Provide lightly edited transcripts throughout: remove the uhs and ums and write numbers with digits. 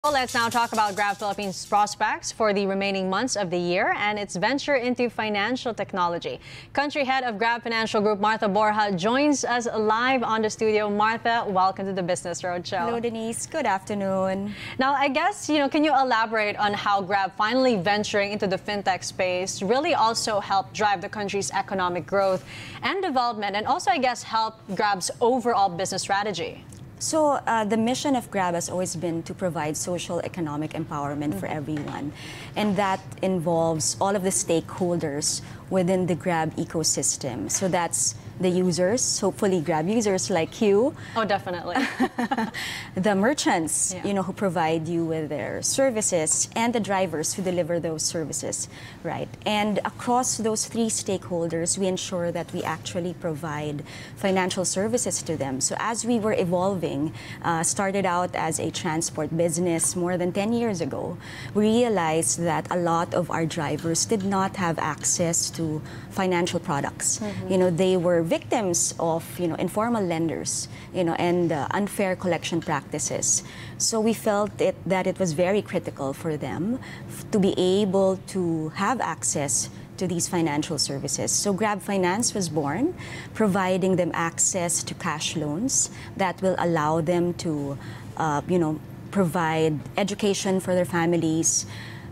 Well, let's now talk about Grab Philippines' prospects for the remaining months of the year and its venture into financial technology. Country head of Grab Financial Group, Martha Borja, joins us live on the studio. Martha, welcome to the Business Roadshow. Hello, Denise. Good afternoon. Now, I guess, can you elaborate on how Grab finally venturing into the fintech space really also helped drive the country's economic growth and development, and also, I guess, help Grab's overall business strategy? So the mission of Grab has always been to provide social economic empowerment for everyone. And that involves all of the stakeholders within the Grab ecosystem. So that's the users, hopefully Grab users like you. Oh, definitely. The merchants, who provide you with their services, and the drivers who deliver those services, right? And across those three stakeholders, we ensure that we actually provide financial services to them. So as we were evolving, started out as a transport business more than 10 years ago, we realized that a lot of our drivers did not have access to financial products. They were victims of informal lenders, and unfair collection practices. So we felt that it was very critical for them to be able to have access to these financial services. So Grab Finance was born, providing them access to cash loans that will allow them to, provide education for their families,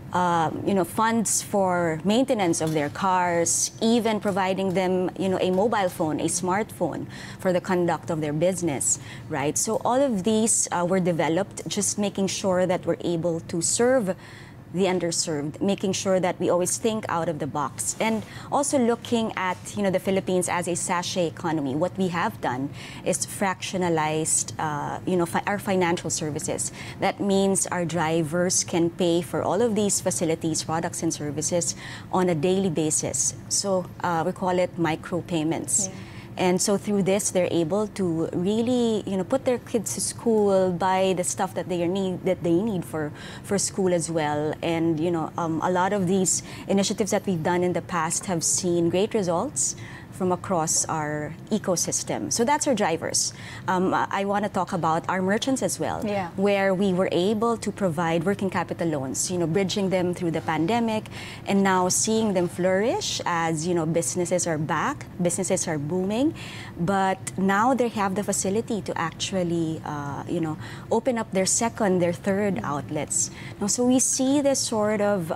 funds for maintenance of their cars, even providing them, a mobile phone, a smartphone for the conduct of their business, right? So all of these were developed, just making sure that we're able to serve the underserved, making sure that we always think out of the box, and also looking at the Philippines as a sachet economy. What we have done is fractionalized our financial services. That means our drivers can pay for all of these facilities, products, and services on a daily basis. So we call it micropayments. Yeah. And so through this, they're able to really, put their kids to school, buy the stuff that they need for school as well. And a lot of these initiatives that we've done in the past have seen great results from across our ecosystem. So that's our drivers. I want to talk about our merchants as well, where we were able to provide working capital loans, bridging them through the pandemic, and now seeing them flourish as businesses are back, businesses are booming, but now they have the facility to actually open up their second, their third outlets. Now, so we see this sort of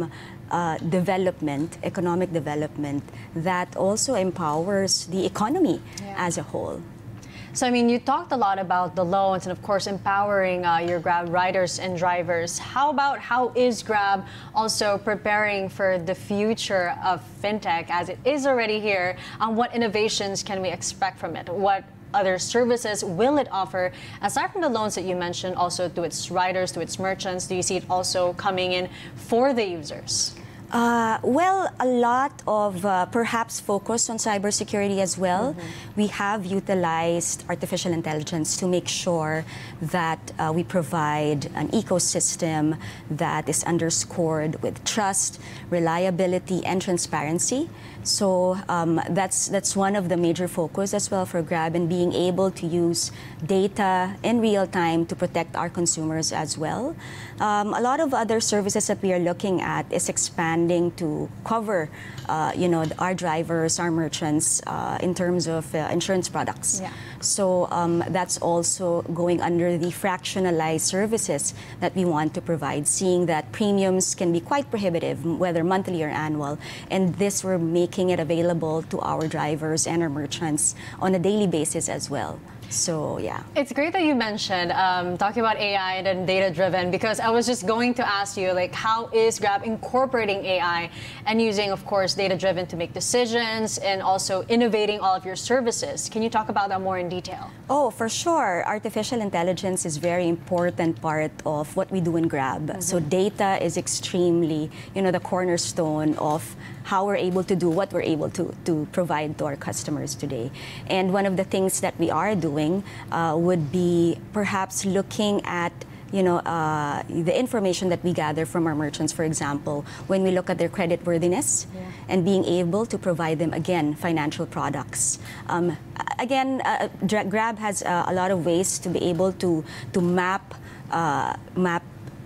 economic development that also empowers the economy as a whole. So, you talked a lot about the loans and, of course, empowering your Grab riders and drivers. How is Grab also preparing for the future of fintech as it is already here? What innovations can we expect from it? What other services will it offer, aside from the loans that you mentioned, also to its riders, to its merchants? Do you see it also coming in for the users? Well, a lot of perhaps focus on cybersecurity as well. We have utilized artificial intelligence to make sure that we provide an ecosystem that is underscored with trust, reliability, and transparency. So that's one of the major focus as well for Grab, and being able to use data in real time to protect our consumers as well. A lot of other services that we are looking at is expanding to cover, our drivers, our merchants, in terms of insurance products. So that's also going under the fractionalized services that we want to provide, seeing that premiums can be quite prohibitive, whether monthly or annual, and this we're making it available to our drivers and our merchants on a daily basis as well. So, yeah. It's great that you mentioned talking about AI and data-driven, because I was just going to ask you, how is Grab incorporating AI and using, of course, data-driven to make decisions and also innovating all of your services? Can you talk about that more in detail? Oh, for sure. Artificial intelligence is a very important part of what we do in Grab. So data is extremely, the cornerstone of how we're able to do what we're able to provide to our customers today. And one of the things that we are doing would be perhaps looking at the information that we gather from our merchants, for example, when we look at their credit worthiness and being able to provide them, again, financial products. Grab has a lot of ways to be able to map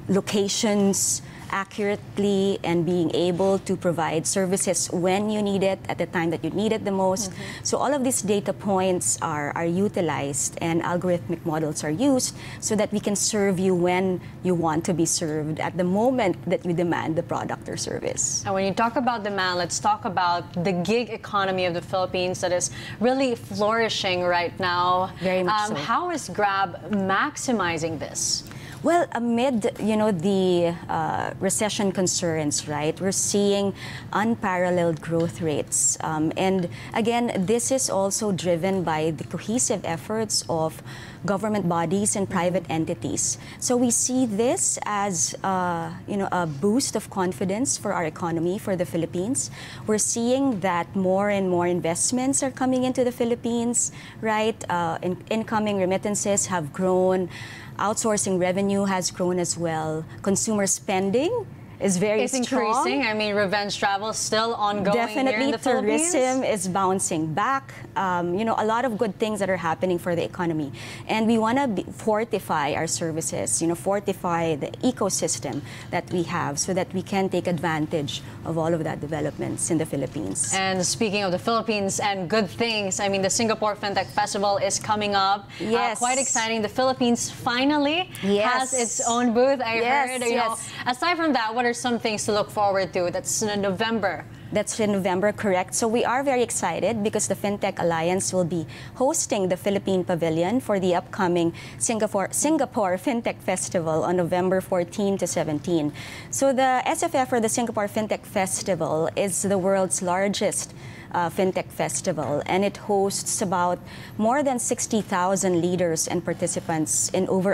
locations accurately and being able to provide services when you need it at the time that you need it the most. So all of these data points are utilized and algorithmic models are used so that we can serve you when you want to be served at the moment that you demand the product or service. And when you talk about demand, let's talk about the gig economy of the Philippines that is really flourishing right now. Very much so. How is Grab maximizing this? Well, amid the recession concerns, right? We're seeing unparalleled growth rates, and again, this is also driven by the cohesive efforts of government bodies and private entities. So we see this as a boost of confidence for our economy, for the Philippines. We're seeing that more and more investments are coming into the Philippines, right? Incoming remittances have grown. Outsourcing revenue has grown as well. Consumer spending is very strong. It's strong. increasing. I mean, revenge travel is still ongoing Definitely, here in the Philippines. tourism is bouncing back. A lot of good things that are happening for the economy. And we want to fortify our services, fortify the ecosystem that we have so that we can take advantage of all of that developments in the Philippines. And speaking of the Philippines and good things, I mean, the Singapore FinTech Festival is coming up. Yes. Quite exciting. The Philippines finally has its own booth, I heard. Aside from that, what are some things to look forward to? That's in November. That's in November, correct. So we are very excited because the FinTech Alliance will be hosting the Philippine Pavilion for the upcoming Singapore FinTech Festival on November 14 to 17. So the SFF, or the Singapore FinTech Festival, is the world's largest FinTech festival, and it hosts about more than 60,000 leaders and participants in over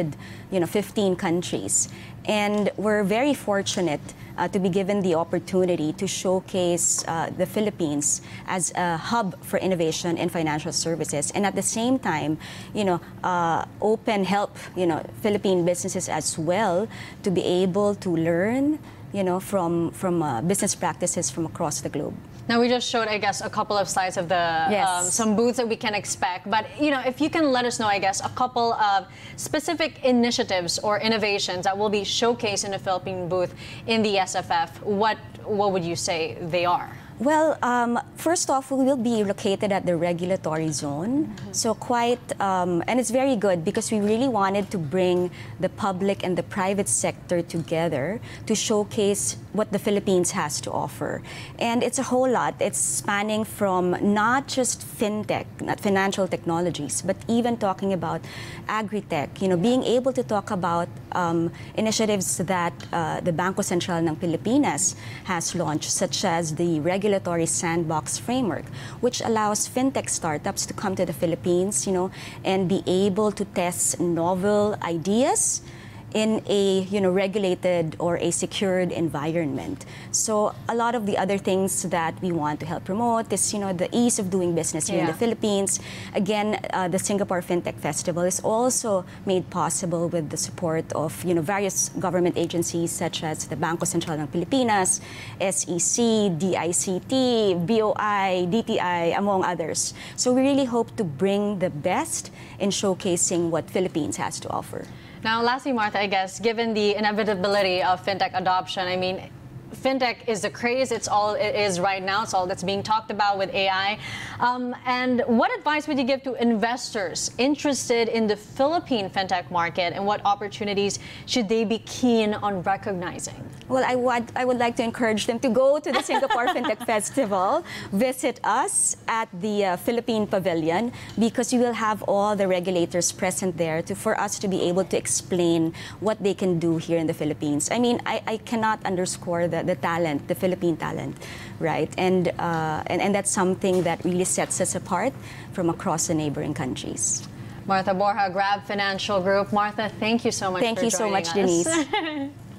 115 countries. And we're very fortunate to be given the opportunity to showcase the Philippines as a hub for innovation in financial services, and at the same time, help Philippine businesses as well to be able to learn, from business practices from across the globe. Now, we just showed, I guess, a couple of slides of the some booths that we can expect. But, if you can let us know, I guess, a couple of specific initiatives or innovations that will be showcased in the Philippine booth in the SFF, what would you say they are? Well, first off, we will be located at the regulatory zone. So and it's very good because we really wanted to bring the public and the private sector together to showcase what the Philippines has to offer. And it's a whole lot. It's spanning from not just fintech, not financial technologies, but even talking about agri-tech, being able to talk about initiatives that the Bangko Sentral ng Pilipinas has launched, such as the regulatory sandbox framework, which allows fintech startups to come to the Philippines, and be able to test novel ideas in a regulated or a secured environment. So a lot of the other things that we want to help promote is the ease of doing business here in the Philippines. Again, the Singapore FinTech Festival is also made possible with the support of various government agencies such as the Bangko Sentral ng Pilipinas, SEC, DICT, BOI, DTI, among others. So we really hope to bring the best in showcasing what Philippines has to offer. Now, lastly, Martha, I guess, given the inevitability of fintech adoption, I mean, fintech is the craze. It's all it is right now. It's all that's being talked about with AI. And what advice would you give to investors interested in the Philippine fintech market, and what opportunities should they be keen on recognizing? Well, I would like to encourage them to go to the Singapore FinTech Festival, visit us at the Philippine Pavilion, because you will have all the regulators present there for us to be able to explain what they can do here in the Philippines. I mean, I cannot underscore the talent, the Philippine talent, right? And that's something that really sets us apart from across the neighboring countries. Martha Borja, Grab Financial Group. Martha, thank you so much for joining us. Thank you so much, Denise.